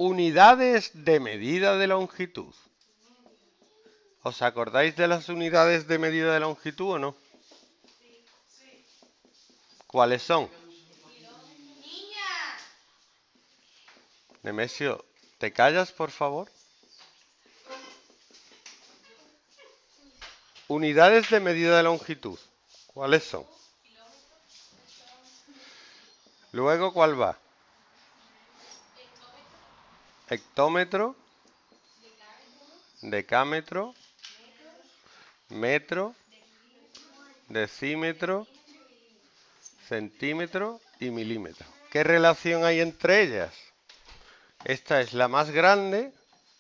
Unidades de medida de longitud. ¿Os acordáis de las unidades de medida de longitud o no? ¿Cuáles son? Nemesio, ¿te callas, por favor? Unidades de medida de longitud. ¿Cuáles son? Luego, ¿cuál va? Hectómetro, decámetro, metro, decímetro, centímetro y milímetro. ¿Qué relación hay entre ellas? Esta es la más grande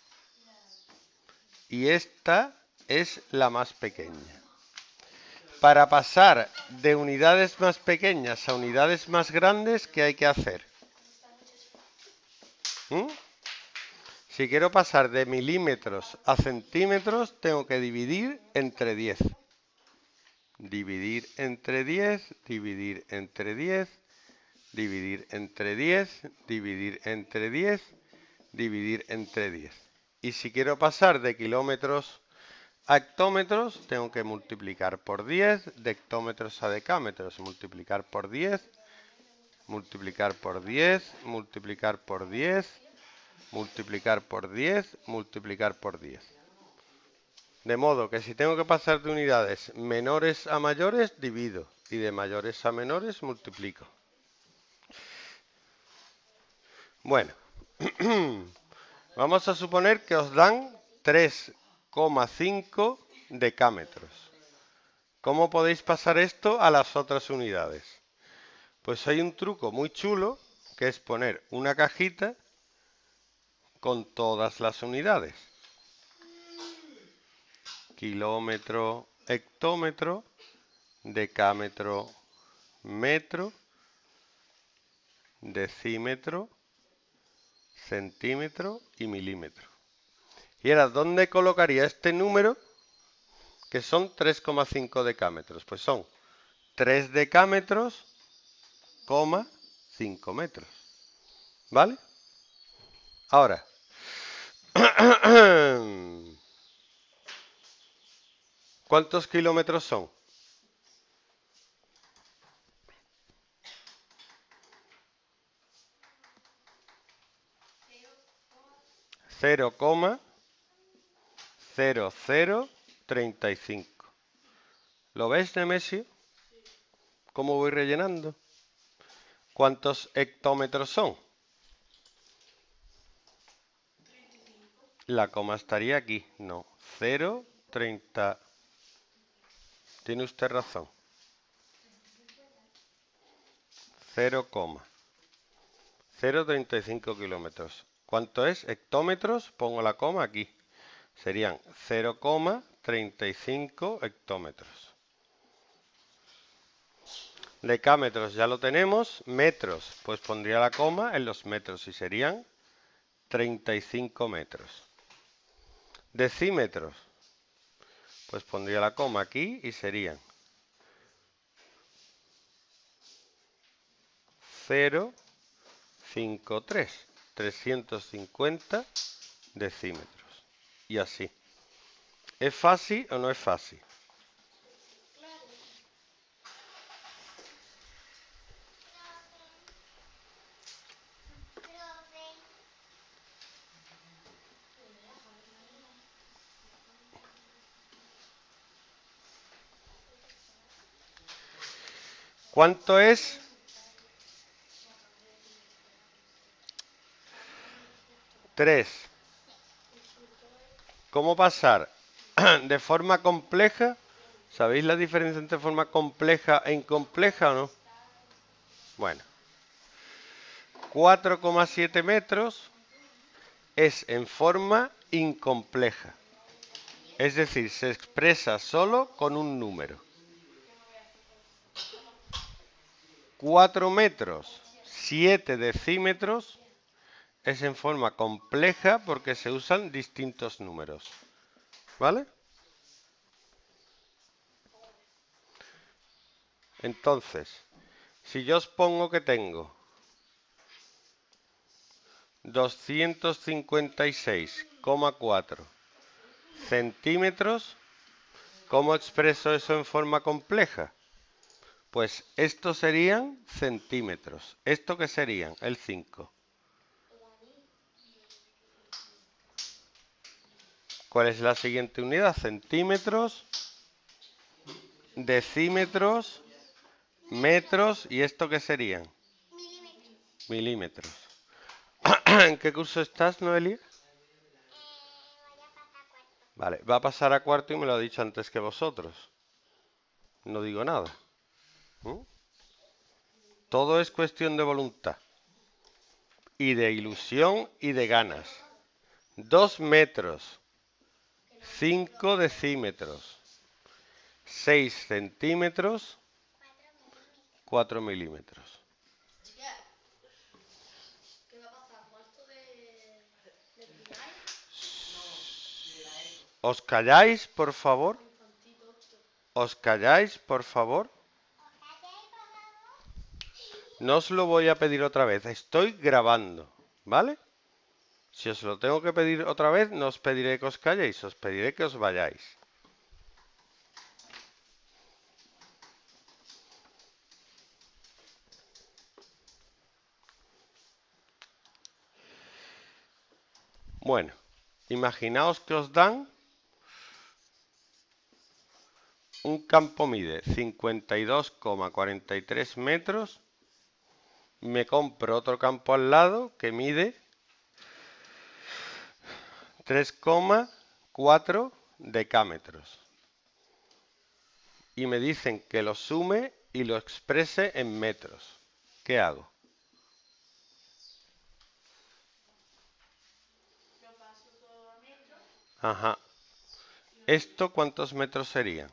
y esta es la más pequeña. Para pasar de unidades más pequeñas a unidades más grandes, ¿qué hay que hacer? Si quiero pasar de milímetros a centímetros, tengo que dividir entre 10. Dividir entre 10, dividir entre 10, dividir entre 10, dividir entre 10, dividir entre 10. Y si quiero pasar de kilómetros a hectómetros, tengo que multiplicar por 10, de hectómetros a decámetros, multiplicar por 10, multiplicar por 10, multiplicar por 10, multiplicar por 10, multiplicar por 10. De modo que si tengo que pasar de unidades menores a mayores, divido, y de mayores a menores, multiplico. Bueno, vamos a suponer que os dan 3,5 decámetros. ¿Cómo podéis pasar esto a las otras unidades? Pues hay un truco muy chulo, que es poner una cajita con todas las unidades. Kilómetro, hectómetro, decámetro, metro, decímetro, centímetro y milímetro. Y ahora, ¿dónde colocaría este número? Que son 3,5 decámetros. Pues son 3 decámetros, 5 metros. ¿Vale? Ahora, ¿cuántos kilómetros son? 0,0035. ¿Lo ves, Nemesio? ¿Cómo voy rellenando? ¿Cuántos hectómetros son? La coma estaría aquí. No, 0,30. Tiene usted razón. 0,035 kilómetros. ¿Cuánto es? Hectómetros, pongo la coma aquí. Serían 0,35 hectómetros. Decámetros ya lo tenemos. Metros, pues pondría la coma en los metros y serían 35 metros. Decímetros, pues pondría la coma aquí y serían 0,53, 350 decímetros. Y así. ¿Es fácil o no es fácil? ¿Cuánto es? 3. ¿Cómo pasar de forma compleja? ¿Sabéis la diferencia entre forma compleja e incompleja o no? Bueno, 4,7 metros es en forma incompleja. Es decir, se expresa solo con un número. 4 metros, 7 decímetros es en forma compleja porque se usan distintos números. ¿Vale? Entonces, si yo os pongo que tengo 256,4 centímetros. ¿Cómo expreso eso en forma compleja? Pues estos serían centímetros. ¿Esto qué serían? El 5. ¿Cuál es la siguiente unidad? Centímetros, decímetros, metros. ¿Y esto qué serían? Milímetros. ¿En qué curso estás, Noelia? Vale, va a pasar a cuarto y me lo ha dicho antes que vosotros. No digo nada. ¿Mm? Todo es cuestión de voluntad. Y de ilusión y de ganas. 2 metros. 5 decímetros. 6 centímetros. 4 milímetros. ¿Os calláis, por favor? ¿Os calláis, por favor? No os lo voy a pedir otra vez. Estoy grabando, ¿vale? Si os lo tengo que pedir otra vez, no os pediré que os calléis, os pediré que os vayáis. Bueno, imaginaos que os dan un campo mide 52,43 metros. Me compro otro campo al lado que mide 3,4 decámetros. Y me dicen que lo sume y lo exprese en metros. ¿Qué hago? Ajá. ¿Esto cuántos metros serían?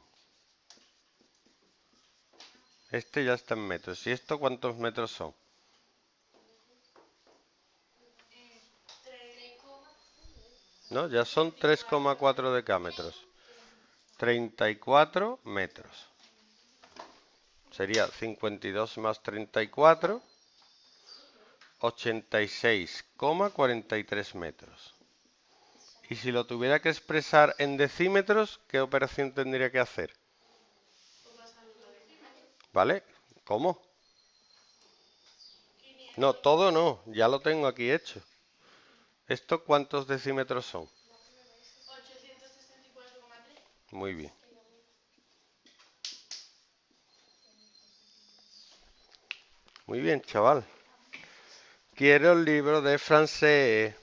Este ya está en metros. ¿Y esto cuántos metros son? ¿No? Ya son 3,4 decámetros. 34 metros. Sería 52 más 34, 86,43 metros. Y si lo tuviera que expresar en decímetros, ¿qué operación tendría que hacer? ¿Vale? ¿Cómo? No, todo no, ya lo tengo aquí hecho. ¿Esto cuántos decímetros son? Muy bien. Muy bien, chaval. Quiero el libro de francés.